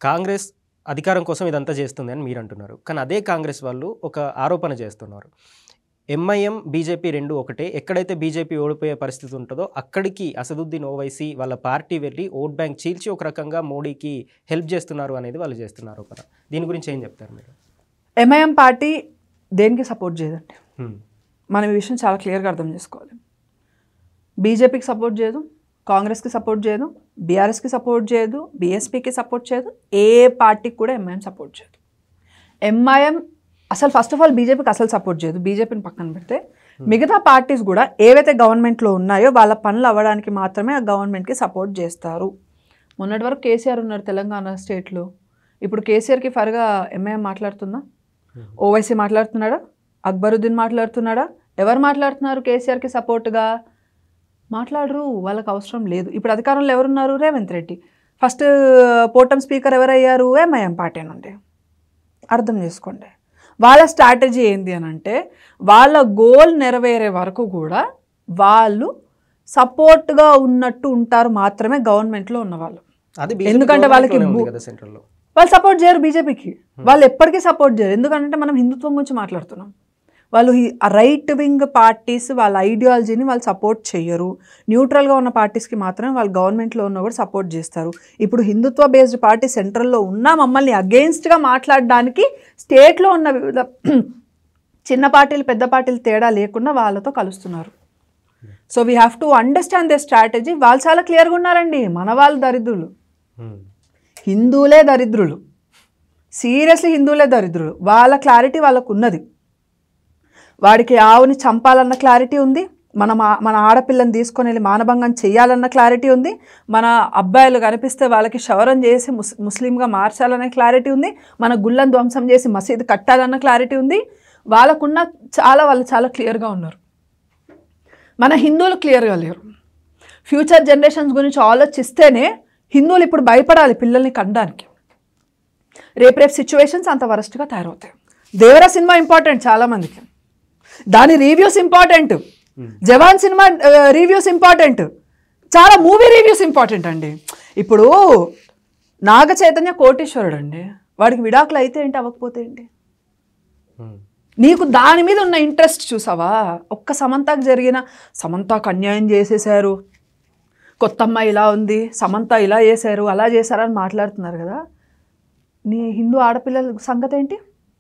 కాంగ్రెస్ అధికారం కోసం ఇదంతా చేస్తుంది అని మీరు అంటున్నారు. కానీ అదే కాంగ్రెస్ వాళ్ళు ఒక ఆరోపణ చేస్తున్నారు. ఎంఐఎం, బీజేపీ రెండు ఒకటే. ఎక్కడైతే బీజేపీ ఓడిపోయే పరిస్థితి ఉంటుందో అక్కడికి అసదుద్దీన్ ఓవైసీ వాళ్ళ పార్టీ వెళ్ళి ఓట్ బ్యాంక్ చీల్చి ఒక రకంగా మోడీకి హెల్ప్ చేస్తున్నారు అనేది వాళ్ళు చేస్తున్నారు ఆరోపణ. దీని గురించి ఏం చెప్తారు మీరు? ఎంఐఎం పార్టీ దేనికి సపోర్ట్ చేయదండి. మనం ఈ విషయం చాలా క్లియర్గా అర్థం చేసుకోవాలి. బీజేపీకి సపోర్ట్ చేయదు, కాంగ్రెస్కి సపోర్ట్ చేయదు, బీఆర్ఎస్కి సపోర్ట్ చేయదు, బీఎస్పీకి సపోర్ట్ చేయదు, ఏ పార్టీకి కూడా ఎంఐఎం సపోర్ట్ చేయదు. ఎంఐఎం అసలు ఫస్ట్ ఆఫ్ ఆల్ బీజేపీకి అసలు సపోర్ట్ చేయదు. బీజేపీని పక్కన పెడితే మిగతా పార్టీస్ కూడా ఏవైతే గవర్నమెంట్లో ఉన్నాయో వాళ్ళ పనులు అవ్వడానికి మాత్రమే ఆ గవర్నమెంట్కి సపోర్ట్ చేస్తారు. మొన్నటి వరకు కేసీఆర్ ఉన్నారు తెలంగాణ స్టేట్లో. ఇప్పుడు కేసీఆర్కి ఫర్గా ఎంఐఎం మాట్లాడుతుందా? ఓవైసీ మాట్లాడుతున్నాడా? అక్బరుద్దీన్ మాట్లాడుతున్నాడా? ఎవరు మాట్లాడుతున్నారు కేసీఆర్కి సపోర్ట్గా? మాట్లాడరు, వాళ్ళకి అవసరం లేదు. ఇప్పుడు అధికారంలో ఎవరున్నారు? Revanth Reddy. First protem speaker ఎవరయ్యారు? ఎంఐఎం పార్టీ నుండి. అర్థం చేసుకోండి. వాళ్ళ స్ట్రాటజీ ఏంటి అని అంటే వాళ్ళ గోల్ నెరవేరే వరకు కూడా వాళ్ళు సపోర్ట్గా ఉన్నట్టు ఉంటారు మాత్రమే గవర్నమెంట్లో ఉన్నవాళ్ళు. ఎందుకంటే వాళ్ళకి వాళ్ళు సపోర్ట్ చేయరు బీజేపీకి. వాళ్ళు ఎప్పటికీ సపోర్ట్ చేయరు. ఎందుకంటే మనం హిందుత్వం గురించి మాట్లాడుతున్నాం. వాళ్ళు రైట్ వింగ్ పార్టీస్ వాళ్ళ ఐడియాలజీని వాళ్ళు సపోర్ట్ చేయరు. న్యూట్రల్గా ఉన్న పార్టీస్కి మాత్రమే వాళ్ళు గవర్నమెంట్లో ఉన్న కూడా సపోర్ట్ చేస్తారు. ఇప్పుడు హిందుత్వ బేస్డ్ పార్టీ సెంట్రల్లో ఉన్నా మమ్మల్ని అగెయిన్స్ట్గా మాట్లాడడానికి స్టేట్లో ఉన్న వివిధ చిన్న పార్టీలు పెద్ద పార్టీలు తేడా లేకుండా వాళ్ళతో కలుస్తున్నారు. So we have to understand the strategy. వాళ్ళు చాలా క్లియర్గా ఉన్నారండి. మన వాళ్ళు దరిద్రులు, హిందువులే దరిద్రులు, సీరియస్లీ హిందువులే దరిద్రులు. వాళ్ళ క్లారిటీ వాళ్ళకు ఉన్నది. వాడికి ఆవుని చంపాలన్న క్లారిటీ ఉంది. మన ఆడపిల్లని తీసుకొని వెళ్ళి మానభంగం చేయాలన్న క్లారిటీ ఉంది. మన అబ్బాయిలు కనిపిస్తే వాళ్ళకి క్షవరం చేసి ముస్లింగా మార్చాలనే క్లారిటీ ఉంది. మన గుళ్ళను ధ్వంసం చేసి మసీదు కట్టాలన్న క్లారిటీ ఉంది. వాళ్ళు చాలా క్లియర్గా ఉన్నారు. మన హిందువులు క్లియర్గా లేరు. ఫ్యూచర్ జనరేషన్స్ గురించి ఆలోచిస్తేనే హిందువులు ఇప్పుడు భయపడాలి పిల్లల్ని కనడానికి. రేపు సిచ్యువేషన్స్ అంత వరస్ట్గా తయారవుతాయి. దేవరా సినిమా ఇంపార్టెంట్ చాలామందికి, దాని reviews important. Jawan cinema reviews important, చాలా మూవీ రివ్యూస్ ఇంపార్టెంట్ అండి. ఇప్పుడు నాగ చైతన్య కోటీశ్వరుడు అండి, వాడికి విడాకులు అయితే ఏంటి, అవ్వకపోతే ఏంటి? నీకు దాని మీద ఉన్న ఇంట్రెస్ట్ చూసావా? ఒక్క సమంతకు జరిగిన, సమంతకు అన్యాయం చేసేసారు, కొత్తమ్మ ఇలా ఉంది, సమంత ఇలా చేశారు అలా చేశారని మాట్లాడుతున్నారు కదా. నీ హిందూ ఆడపిల్లల సంగతి ఏంటి?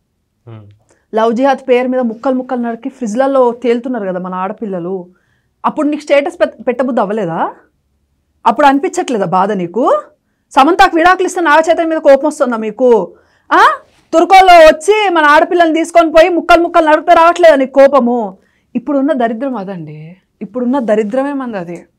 లవ్ జిహాద్ పేరు మీద ముక్కలు ముక్కలు నరికి ఫ్రిడ్జ్లలో తేలుతున్నారు కదా మన ఆడపిల్లలు. అప్పుడు నీకు స్టేటస్ పెట్టబుద్ధి అవ్వలేదా? అప్పుడు అనిపించట్లేదా బాధ నీకు? సమంతకు విడాకులు ఇస్తే నాగ చైతన్య మీద కోపం వస్తుందా మీకు? తుర్కోలో వచ్చి మన ఆడపిల్లల్ని తీసుకొని పోయి ముక్కలు ముక్కలు నరికితే రావట్లేదా నీకు కోపము? ఇప్పుడున్న దరిద్రం అదండి. ఇప్పుడున్న దరిద్రమే మంది అది.